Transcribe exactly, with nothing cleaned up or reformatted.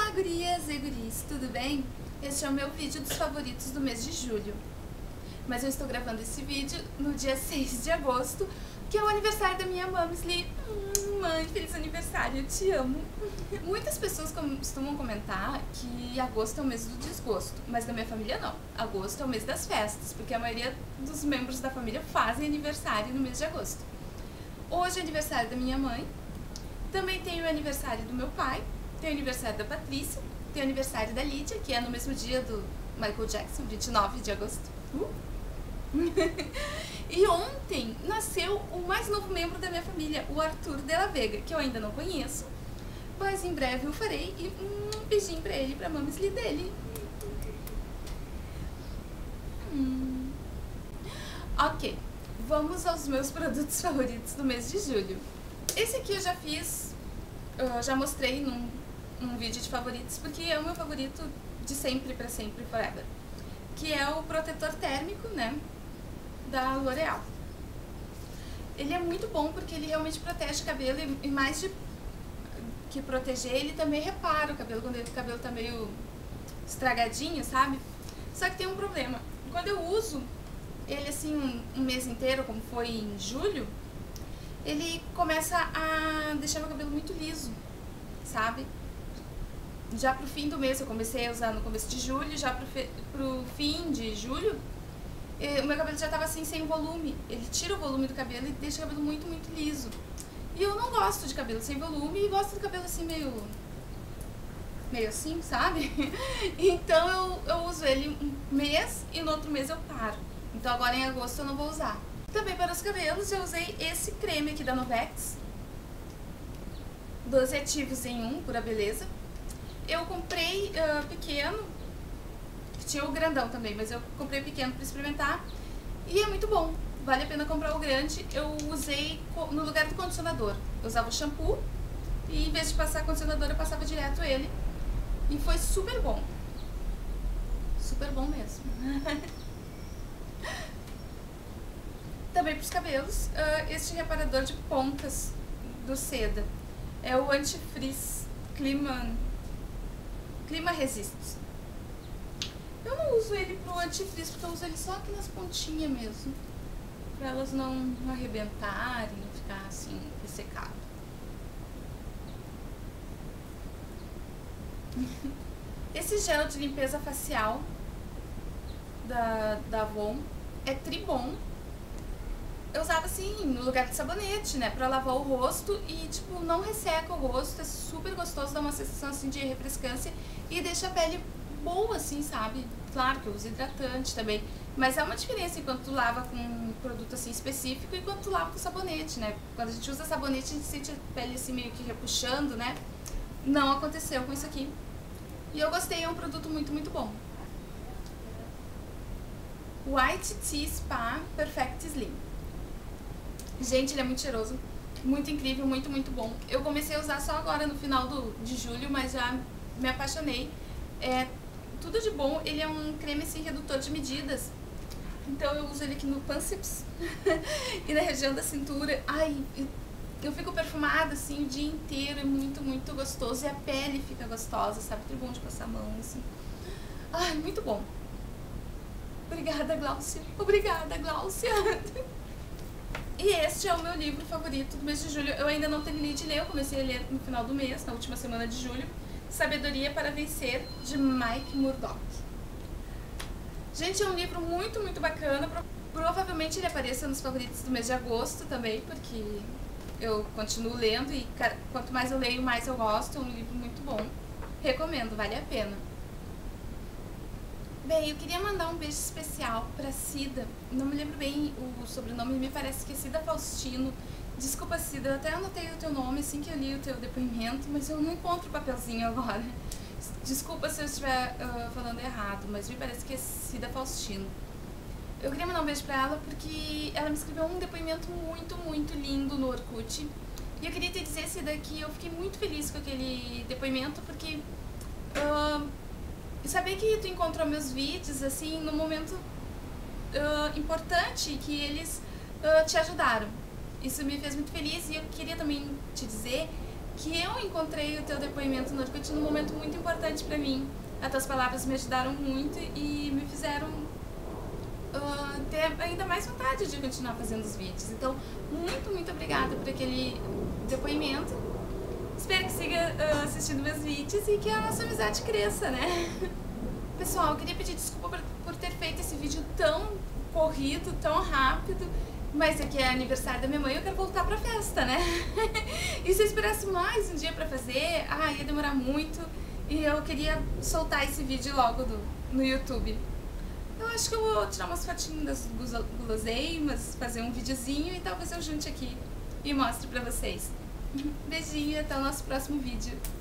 Olá, gurias e guris, tudo bem? Este é o meu vídeo dos favoritos do mês de julho. Mas eu estou gravando esse vídeo no dia seis de agosto, que é o aniversário da minha Mamsley. Hum, mãe, feliz aniversário, eu te amo. Muitas pessoas costumam comentar que agosto é o mês do desgosto, mas na minha família não. Agosto é o mês das festas, porque a maioria dos membros da família fazem aniversário no mês de agosto. Hoje é aniversário da minha mãe, também tem o aniversário do meu pai, tem o aniversário da Patrícia, tem o aniversário da Lídia, que é no mesmo dia do Michael Jackson, vinte e nove de agosto. Uh. E ontem nasceu o mais novo membro da minha família, o Arthur de la Vega, que eu ainda não conheço, mas em breve eu farei, e um beijinho pra ele, pra Mamsley dele. Hum. Ok, vamos aos meus produtos favoritos do mês de julho. Esse aqui eu já fiz, eu já mostrei num, num vídeo de favoritos, porque é o meu favorito de sempre, pra sempre, forever. Que é o protetor térmico, né, da L'Oréal. Ele é muito bom porque ele realmente protege o cabelo e, e mais de que proteger, ele também repara o cabelo quando ele, o cabelo tá meio estragadinho, sabe? Só que tem um problema. Quando eu uso ele assim um, um mês inteiro, como foi em julho, ele começa a deixar meu cabelo muito liso, sabe? Já pro fim do mês, eu comecei a usar no começo de julho, já pro, fe, pro fim de julho, eh, o meu cabelo já tava assim, sem volume. Ele tira o volume do cabelo e deixa o cabelo muito, muito liso. E eu não gosto de cabelo sem volume e gosto do cabelo assim, meio... meio assim, sabe? Então eu, eu uso ele um mês e no outro mês eu paro. Então agora em agosto eu não vou usar. Também para os cabelos eu usei esse creme aqui da Novex, doze ativos em um, pura beleza. Eu comprei uh, pequeno, tinha o grandão também, mas eu comprei pequeno para experimentar e é muito bom, vale a pena comprar o grande. Eu usei no lugar do condicionador, eu usava o shampoo e em vez de passar condicionador eu passava direto ele e foi super bom, super bom mesmo. Também para os cabelos, uh, este reparador de pontas do Seda é o Anti-Frizz Clima, Clima Resist. Eu não uso ele pro anti-frizz porque eu uso ele só aqui nas pontinhas mesmo, para elas não, não arrebentarem, não ficar assim ressecado. Esse gel de limpeza facial da, da Avon é tribom. Eu usava assim, no lugar de sabonete, né, pra lavar o rosto e, tipo, não resseca o rosto, é super gostoso, dá uma sensação, assim, de refrescância e deixa a pele boa, assim, sabe? Claro que eu uso hidratante também, mas há uma diferença enquanto tu lava com um produto, assim, específico e quando tu lava com sabonete, né? Quando a gente usa sabonete, a gente sente a pele, assim, meio que repuxando, né? Não aconteceu com isso aqui. E eu gostei, é um produto muito, muito bom. White Tea Spa Perfect Slim. Gente, ele é muito cheiroso, muito incrível, muito, muito bom. Eu comecei a usar só agora no final do, de julho, mas já me apaixonei. É tudo de bom, ele é um creme assim, redutor de medidas. Então eu uso ele aqui no pânceps e na região da cintura. Ai, eu fico perfumada assim o dia inteiro, é muito, muito gostoso. E a pele fica gostosa, sabe? Tudo bom de passar a mão, assim. Ai, muito bom. Obrigada, Gláucia. Obrigada, Gláucia. E este é o meu livro favorito do mês de julho. Eu ainda não terminei de ler, eu comecei a ler no final do mês, na última semana de julho. Sabedoria para Vencer, de Mike Murdock. Gente, é um livro muito, muito bacana. Provavelmente ele apareça nos favoritos do mês de agosto também, porque eu continuo lendo e quanto mais eu leio, mais eu gosto. É um livro muito bom. Recomendo, vale a pena. Bem, eu queria mandar um beijo especial pra Cida. Não me lembro bem o sobrenome, me parece que é Cida Faustino. Desculpa, Cida, eu até anotei o teu nome assim que eu li o teu depoimento, mas eu não encontro o papelzinho agora. Desculpa se eu estiver uh, falando errado, mas me parece que é Cida Faustino. Eu queria mandar um beijo pra ela porque ela me escreveu um depoimento muito, muito lindo no Orkut. E eu queria te dizer, Cida, que eu fiquei muito feliz com aquele depoimento porque... Uh, saber que tu encontrou meus vídeos, assim, num momento uh, importante, que eles uh, te ajudaram. Isso me fez muito feliz e eu queria também te dizer que eu encontrei o teu depoimento no Orkut num momento muito importante pra mim. As tuas palavras me ajudaram muito e me fizeram uh, ter ainda mais vontade de continuar fazendo os vídeos. Então, muito, muito obrigada por aquele depoimento. Espero que siga uh, assistindo meus vídeos e que a nossa amizade cresça, né? Pessoal, eu queria pedir desculpa por, por ter feito esse vídeo tão corrido, tão rápido. Mas é que é aniversário da minha mãe e eu quero voltar pra festa, né? E se eu esperasse mais um dia pra fazer, ah, ia demorar muito. E eu queria soltar esse vídeo logo do, no YouTube. Eu acho que eu vou tirar umas fotinhas das guloseimas, fazer um videozinho e talvez eu junte aqui e mostre pra vocês. Beijinho e até o nosso próximo vídeo.